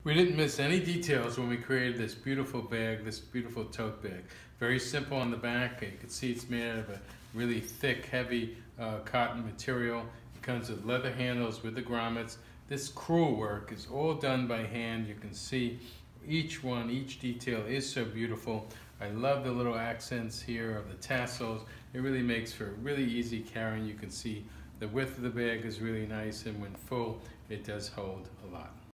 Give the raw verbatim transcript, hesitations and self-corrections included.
We didn't miss any details when we created this beautiful bag, this beautiful tote bag. Very simple on the back. You can see it's made out of a really thick, heavy uh, cotton material. It comes with leather handles with the grommets. This crewel work is all done by hand. You can see each one, each detail is so beautiful. I love the little accents here of the tassels. It really makes for really easy carrying. You can see the width of the bag is really nice, and when full, it does hold a lot.